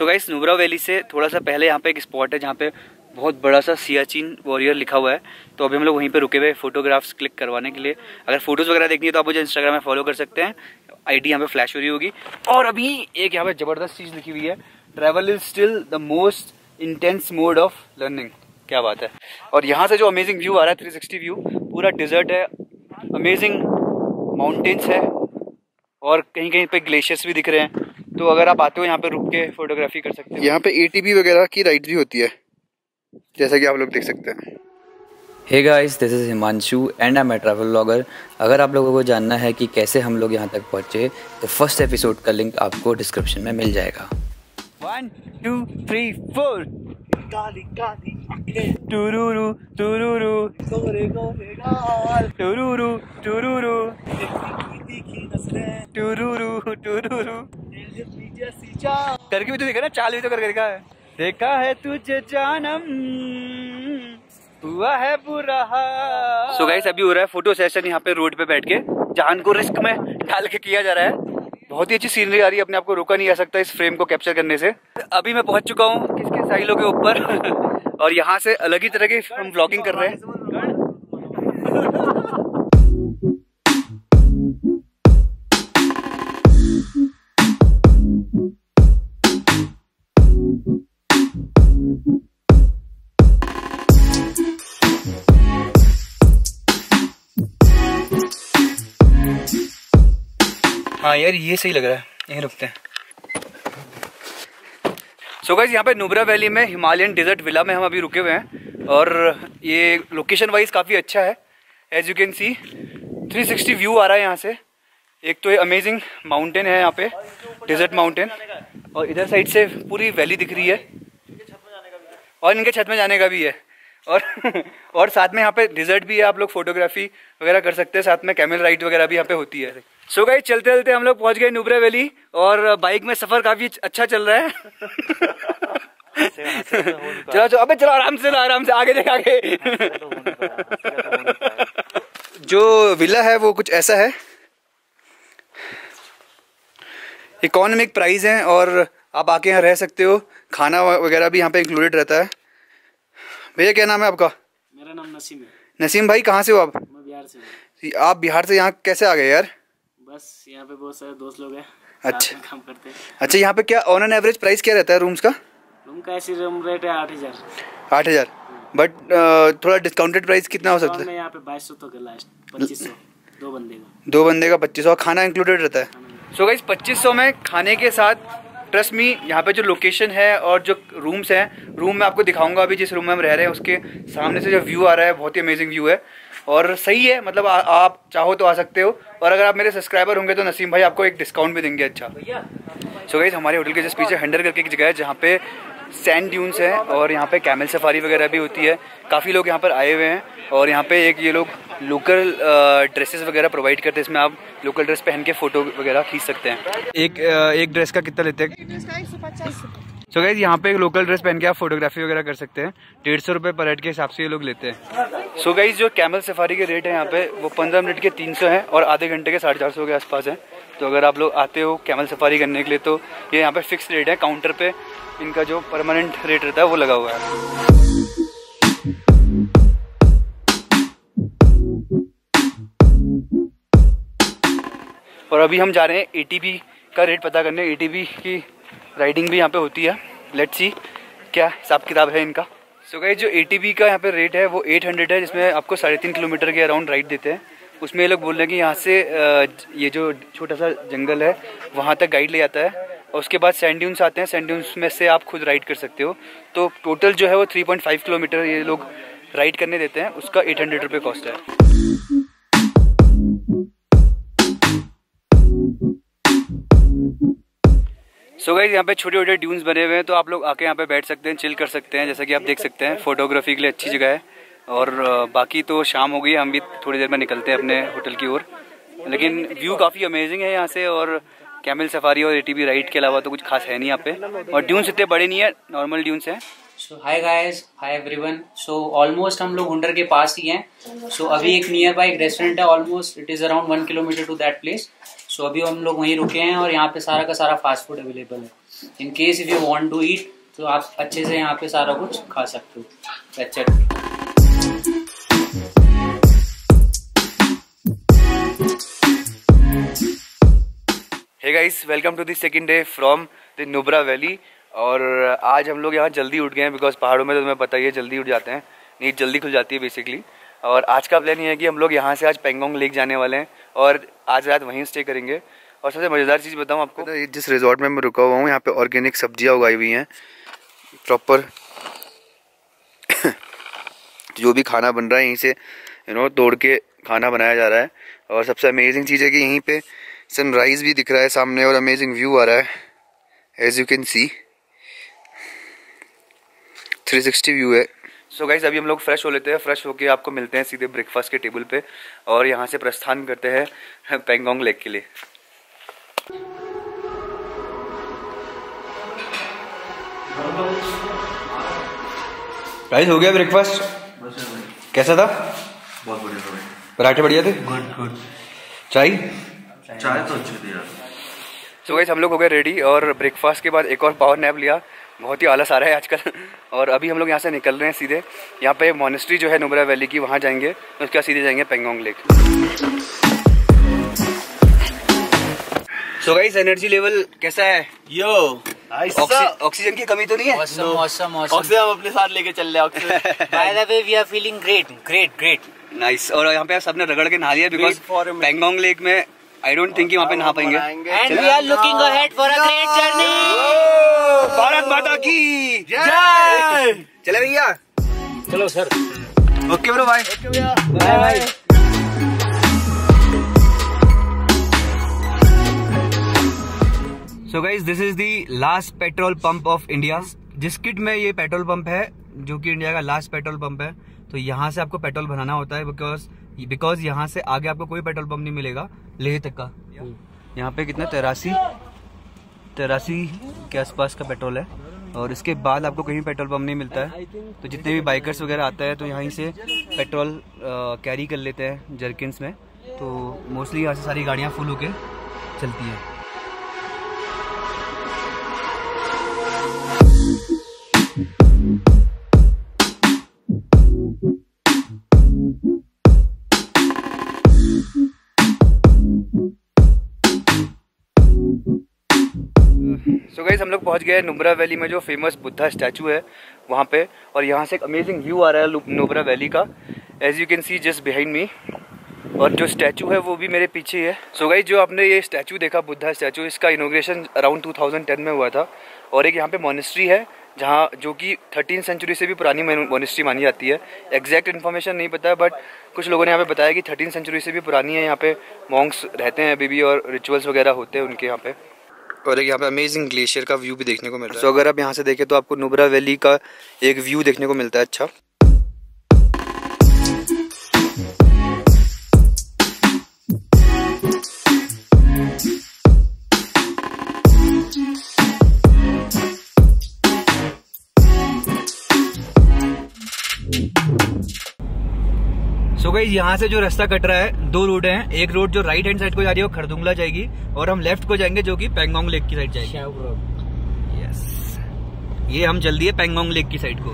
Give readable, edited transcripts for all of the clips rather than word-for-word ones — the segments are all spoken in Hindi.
गाइस नुब्रा वैली से थोड़ा सा पहले यहाँ पे एक स्पॉट है जहाँ पे बहुत बड़ा सा सियाचिन वॉरियर लिखा हुआ है। तो अभी हम लोग वहीं पे रुके हुए फोटोग्राफ्स क्लिक करवाने के लिए। अगर फोटोज़ वगैरह देखनी है तो आप मुझे इंस्टाग्राम में फॉलो कर सकते हैं, आईडी यहाँ पे फ्लैश हो रही होगी। और अभी एक यहाँ पे ज़बरदस्त चीज़ लिखी हुई है, travel is still the most intense mode of learning. क्या बात है। और यहाँ से जो अमेजिंग व्यू आ रहा है 360 व्यू, पूरा डिजर्ट है, अमेजिंग माउंटेन्स है और कहीं कहीं पे ग्लेशियर्स भी दिख रहे हैं। तो अगर आप आते हो यहाँ पे रुक के फोटोग्राफी कर सकते हो। यहाँ पे एटीबी वगैरह की राइड भी होती है जैसा कि आप लोग देख सकते हैं। Hey guys, this is Himanshu and I am a travel blogger. अगर आप लोगों को जानना है कि कैसे हम लोग यहाँ तक पहुँचे तो फर्स्ट एपिसोड का लिंक आपको डिस्क्रिप्शन में मिल जाएगा। 1 2 3 4 काली काली आंखें टुरुरु टुरुरु गोरे गोरे गाल टुरुरु टुरुरु तीखी नसरें टुरुरु टुरुरु करके भी तो देखा ना, चाल भी तो करके देखा है तुझे जानम हुआ है बुरा। सो गाइस अभी हो रहा है फोटो सेशन यहाँ पे रोड पे बैठ के, जान को रिस्क में डाल के किया जा रहा है। बहुत ही अच्छी सीनरी आ रही है, अपने आप को रोका नहीं जा सकता इस फ्रेम को कैप्चर करने से। अभी मैं पहुंच चुका हूँ किसके साइलों के ऊपर और यहाँ से अलग ही तरह की हम व्लॉगिंग कर रहे हैं। हाँ यार ये सही लग रहा है, यहीं रुकते हैं। सो गाइस यहाँ पे नुब्रा वैली में हिमालयन डेजर्ट विला में हम अभी रुके हुए हैं और ये लोकेशन वाइज काफ़ी अच्छा है। As you can see 360 view आ रहा है यहाँ से। एक तो ये अमेजिंग माउंटेन है यहाँ पे, डेजर्ट माउंटेन, और इधर साइड से पूरी वैली दिख रही है और इनके छत में जाने का भी है। और साथ में यहाँ पे डेजर्ट भी है, आप लोग फोटोग्राफी वगैरह कर सकते हैं। साथ में कैमल राइड वगैरह भी यहाँ पे होती है। सो गाइस चलते चलते हम लोग पहुंच गए नुब्रा वैली और बाइक में सफर काफी अच्छा चल रहा है। चलो चलो, अबे चलो आराम से आगे देख आगे। जो विला है वो कुछ ऐसा है, इकोनॉमिक प्राइस है और आप आके यहाँ रह सकते हो। खाना वगैरह भी यहाँ पे इंक्लूडेड रहता है। भैया क्या नाम है आपका? मेरा नाम नसीम है। नसीम भाई कहाँ से हो आप? मैं बिहार से हूँ। आप बिहार से यहाँ कैसे आ गए यार? बस यहाँ पे बहुत सारे दोस्त लोग हैं, अच्छा काम करते हैं। अच्छा, यहाँ पे क्या ऑन एन एवरेज प्राइस क्या रहता है रूम्स का? रूम का ऐसी रूम रेट है 8,000। 8,000, बट थोड़ा डिस्काउंटेड प्राइस कितना हो सकता है? यहाँ पे 2200 तक है लास्ट, 2500 दो बंदे का 2500 खाना इंक्लूडेड रहता है। सो गाइस 2500 में खाने के साथ ट्रस्ट मी यहाँ पे जो लोकेशन है और जो रूम्स हैं, रूम में आपको दिखाऊंगा अभी जिस रूम में हम रह रहे हैं उसके सामने से जो व्यू आ रहा है बहुत ही अमेजिंग व्यू है और सही है। मतलब आप चाहो तो आ सकते हो और अगर आप मेरे सब्सक्राइबर होंगे तो नसीम भाई आपको एक डिस्काउंट भी देंगे। अच्छा सो गाइस हमारे होटल के जस्ट पीछे हंडर करके एक जगह है जहाँ पे सैंड ड्यून्स है और यहाँ पे कैमल सफारी वगैरह भी होती है। काफ़ी लोग यहाँ पर आए हुए हैं और यहाँ पे एक ये लोग लोकल ड्रेसेस वगैरह प्रोवाइड करते हैं, इसमें आप लोकल ड्रेस पहन के फ़ोटो वगैरह खींच सकते हैं। एक ड्रेस का कितना लेते हैं? सो गाइस यहाँ पे एक लोकल ड्रेस पहन के आप फोटोग्राफी वगैरह कर सकते हैं। 150 रुपये पर हेड के हिसाब से ये लोग लेते हैं। सो गाइस जो कैमल सफारी के रेट है यहाँ पे वो 15 मिनट के 300 हैं और आधे घंटे के 450 के आसपास हैं। तो अगर आप लोग आते हो कैमल सफारी करने के लिए तो ये यहाँ पे फिक्स रेट है। काउंटर पे इनका जो परमानेंट रेट रहता है वो लगा हुआ है। और अभी हम जा रहे हैं एटीबी का रेट पता करने। एटीबी की राइडिंग भी यहाँ पे होती है। लेट्स सी क्या हिसाब किताब है इनका। सो गाइस जो एटीबी का यहाँ पे रेट है वो 800 है, जिसमें आपको 3.5 किलोमीटर के अराउंड राइड देते हैं। उसमें ये लोग बोल रहे हैं कि यहाँ से ये जो छोटा सा जंगल है वहाँ तक गाइड ले जाता है और उसके बाद सैंड ड्यून्स आते हैं। सैंड ड्यून्स में से आप खुद राइड कर सकते हो। तो टोटल जो है वो 3.5 किलोमीटर ये लोग राइड करने देते हैं, उसका 800 रुपये कॉस्ट है। सो गाइस यहाँ पे छोटे छोटे ड्यून्स बने हुए हैं तो आप लोग आके यहाँ पे बैठ सकते हैं, चिल कर सकते हैं। जैसा कि आप देख सकते हैं फोटोग्राफी के लिए अच्छी जगह है। और बाकी तो शाम हो गई, हम भी थोड़ी देर में निकलते हैं अपने होटल की ओर। लेकिन व्यू काफ़ी अमेजिंग है यहाँ से और कैमल सफारी और एटीबी राइड के अलावा तो कुछ खास है नहीं यहाँ पे। और ड्यून्स इतने बड़े नहीं है, नॉर्मल ड्यून्स हैं। So hi guys, hi everyone. So almost हम लोग हुंडर के पास ही हैं। सो अभी एक नियर बाय एक रेस्टोरेंट है, almost it is around 1 kilometre to that place. So अभी हम लोग वहीं रुके हैं और यहाँ पे सारा का सारा फास्ट फूड अवेलेबल है। In case if you want to eat तो आप अच्छे से यहाँ पे सारा कुछ खा सकते हो। That's it. Hey guys, welcome to the second day from the Nubra Valley। और आज हम लोग यहाँ जल्दी उठ गए हैं बिकॉज पहाड़ों में तो तुम्हें पता ही है जल्दी उठ जाते हैं, नींद जल्दी खुल जाती है बेसिकली। और आज का प्लान ये है कि हम लोग यहाँ से आज पेंगोंग लेक जाने वाले हैं और आज रात वहीं स्टे करेंगे। और सबसे मज़ेदार चीज़ बताऊँ आपको, जिस रिजॉर्ट में मैं रुका हुआ हूँ यहाँ पे ऑर्गेनिक सब्जियाँ उगाई हुई हैं, प्रॉपर जो भी खाना बन रहा है यहीं से तोड़ के खाना बनाया जा रहा है। और सबसे अमेजिंग चीज़ है कि यहीं पे सनराइज़ भी दिख रहा है सामने और अमेजिंग व्यू आ रहा है, as you can see 360 view है। सो गाइस अभी हम लोग फ्रेश हो लेते हैं, फ्रेश होके आपको मिलते हैं सीधे ब्रेकफास्ट के टेबल पे और यहाँ से प्रस्थान करते हैं पेंगोंग लेक के लिए। गाइस हो गया ब्रेकफास्ट, कैसा था? बहुत बढ़िया था। पराठे बढ़िया थे? Good good. चाय तो अच्छी थी यार। सो गाइस हम लोग हो गए रेडी और ब्रेकफास्ट के बाद एक और पावर नैप लिया, बहुत ही आलस आ रहा है आजकल। और अभी हम लोग यहाँ से निकल रहे हैं सीधे, यहाँ पे मोनेस्ट्री जो है नुब्रा वैली की, वहाँ जाएंगे, उसके बाद सीधे जाएंगे Pangong lake. So guys energy level कैसा है? यो ऑक्सीजन की कमी तो नहीं है? Awesome. ऑक्सीजन हम अपने साथ लेके चल रहे हैं। Oxygen By the way, we are feeling great. Nice. और यहाँ पे सबने रगड़ के नहा लिया बिकॉज पेंगोंग लेक में आई डोंट थिंक वहाँ पे नहा पाएंगे। And we are looking ahead for a great journey. Bharat माता की जय। चले भैया, चलो sir. Okay bro, bye. Bye. So guys this is the last petrol pump of India. Diskit में ये पेट्रोल पंप है जो कि इंडिया का लास्ट पेट्रोल पंप है। तो यहाँ से आपको पेट्रोल भराना होता है बिकॉज यहाँ से आगे आपको कोई पेट्रोल पंप नहीं मिलेगा लेह तक का। यहाँ पे कितना 83 के आसपास का पेट्रोल है और इसके बाद आपको कहीं पेट्रोल पंप नहीं मिलता है। तो जितने भी बाइकर्स वगैरह आते हैं तो यहीं से पेट्रोल कैरी कर लेते हैं जर्किन्स में। तो मोस्टली यहाँ से सारी गाड़ियाँ फुल होके चलती हैं। सो गाइस हम लोग पहुंच गए नुब्रा वैली में जो फेमस बुद्धा स्टैचू है वहाँ पे। और यहाँ से एक अमेजिंग व्यू आ रहा है नुब्रा वैली का, as you can see just behind me. और जो स्टैचू है वो भी मेरे पीछे ही है। सो गाइस जो आपने ये स्टैचू देखा बुद्धा स्टैचू, इसका इनॉग्रेशन अराउंड 2010 में हुआ था। और एक यहाँ पे मोनेस्ट्री है जहाँ जो कि 13th सेंचुरी से भी पुरानी मोनेस्ट्री मानी जाती है। एग्जैक्ट इन्फॉर्मेशन नहीं पता है बट कुछ लोगों ने यहाँ पे बताया कि 13th सेंचुरी से भी पुरानी है। यहाँ पे मॉन्क्स रहते हैं अभी भी और रिचुअल्स वगैरह होते हैं उनके यहाँ पे। और एक यहाँ पे अमेजिंग ग्लेशियर का व्यू भी देखने को मिल रहा है। तो अगर आप यहाँ से देखें तो आपको नुब्रा वैली का एक व्यू देखने को मिलता है। अच्छा सो गाइस यहाँ से जो रास्ता कट रहा है, दो रोड हैं। एक रोड जो राइट हैंड साइड को जा रही है वो खरदुंगला जाएगी और हम लेफ्ट को जाएंगे जो कि पेंगोंग लेक की साइड जाएगी। यस, ये हम जल्दी है पेंगोंग लेक की साइड को।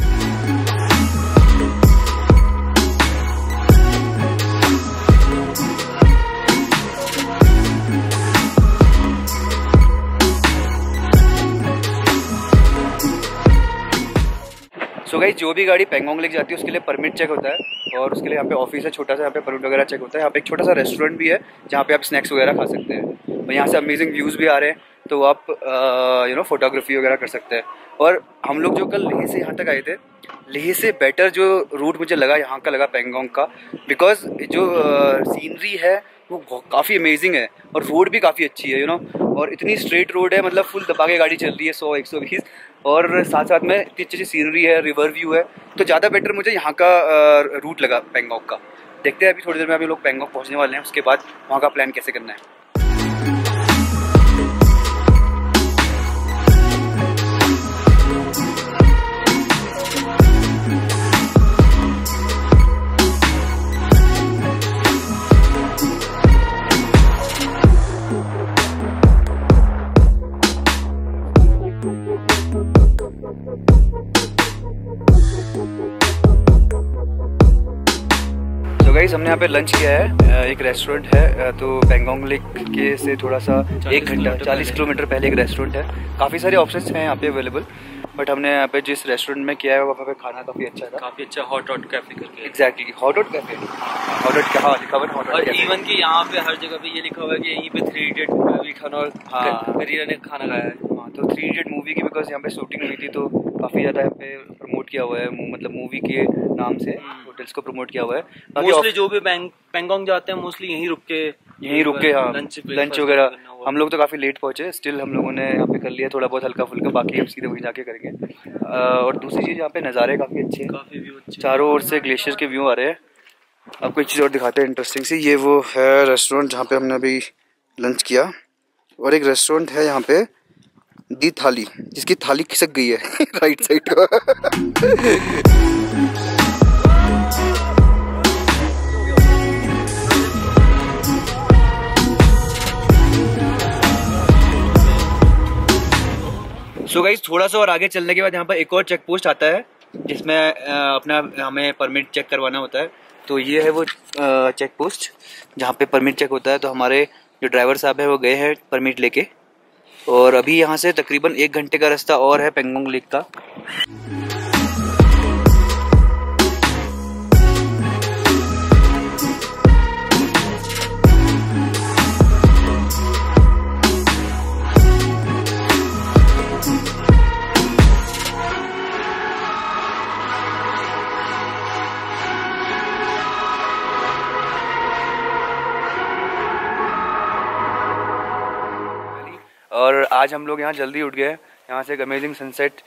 सो गाइस जो भी गाड़ी पेंगोंग लेक जाती है उसके लिए परमिट चेक होता है और उसके लिए यहाँ पे ऑफिस है छोटा सा, यहाँ पे परमिट वगैरह चेक होता है। यहाँ पे एक छोटा सा रेस्टोरेंट भी है जहाँ पे आप स्नैक्स वगैरह खा सकते हैं और यहाँ से अमेजिंग व्यूज़ भी आ रहे हैं तो आप फोटोग्राफी वगैरह कर सकते हैं। और हम लोग जो कल लेह से यहाँ तक आए थे, लेह से बेटर जो रूट मुझे लगा यहाँ का लगा पेंगोंग का, बिकॉज जो सीनरी है वो काफ़ी अमेजिंग है और रोड भी काफ़ी अच्छी है और इतनी स्ट्रेट रोड है, मतलब फुल दबा के गाड़ी चल रही है 100-120 और साथ साथ में इतनी अच्छी सीनरी है, रिवर व्यू है। तो ज़्यादा बेटर मुझे यहाँ का रूट लगा पेंगोंग का। देखते हैं अभी थोड़ी देर में अभी लोग पेंगोंग पहुँचने वाले हैं, उसके बाद वहाँ का प्लान कैसे करना है। गाइस हमने यहाँ पे लंच किया है, एक रेस्टोरेंट है तो पैंगोंग लेक के से थोड़ा सा 1 घंटा 40 किलोमीटर पहले एक रेस्टोरेंट है। काफ़ी सारे ऑप्शंस हैं यहाँ पे अवेलेबल, बट हमने यहाँ पे जिस रेस्टोरेंट में किया है वहाँ पे खाना काफ़ी अच्छा था। काफ़ी अच्छा हॉट कैफे करके। एग्जैक्टली हॉट कैफे, हाँ लिखा हुआ है हॉट। और इवन कि यहाँ पे हर जगह पे ये लिखा हुआ है कि यहीं पे 3 इडियट मूवी खाना और करीना ने खाना खाया है। हाँ तो 3 इडियट मूवी की बिकॉज यहाँ पे शूटिंग हुई थी तो काफ़ी ज़्यादा यहाँ पे प्रमोट किया हुआ है, मतलब मूवी के नाम से होटल्स को प्रमोट किया हुआ है। मोस्टली जो भी पैंगोंग जाते हैं मोस्टली यहीं रुक के हाँ लंच वगैरह। हम लोग तो काफ़ी लेट पहुँचे, स्टिल हम लोगों ने यहाँ पे कर लिया थोड़ा बहुत हल्का फुल्का, बाकी हम सीधे वहीं जाके करेंगे। और दूसरी चीज़ यहाँ पे नज़ारे काफ़ी अच्छे हैं, काफ़ी व्यू अच्छे, चारों ओर से ग्लेशियर के व्यू आ रहे हैं। आपको एक चीज़ और दिखाते हैं इंटरेस्टिंग सी, ये वो है रेस्टोरेंट जहाँ पे हमने अभी लंच किया, और एक रेस्टोरेंट है यहाँ पे दी थाली, जिसकी थाली खिसक गई है राइट साइड का। सो गाइस थोड़ा सा और आगे चलने के बाद यहाँ पर एक और चेक पोस्ट आता है जिसमें अपना हमें परमिट चेक करवाना होता है। तो ये है वो चेक पोस्ट जहाँ पे परमिट चेक होता है। तो हमारे जो ड्राइवर साहब है वो गए हैं परमिट लेके, और अभी यहाँ से तकरीबन 1 घंटे का रास्ता और है पैंगोंग लेक का। और आज हम लोग यहाँ जल्दी उठ गए, यहाँ से एक अमेजिंग सनसेट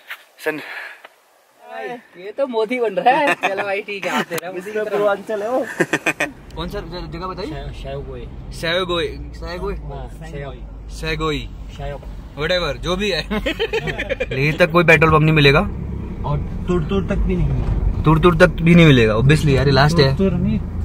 ये तो मोदी बन रहा है। चलो भाई ठीक है, पूर्वांचल है वो। कौन सा जगह बताइए? सैगोई व्हाटएवर जो भी है। लेह तक कोई पेट्रोल पंप नहीं मिलेगा, और तुर तक भी नहीं मिलेगा ऑब्वियसली यार, लास्ट है।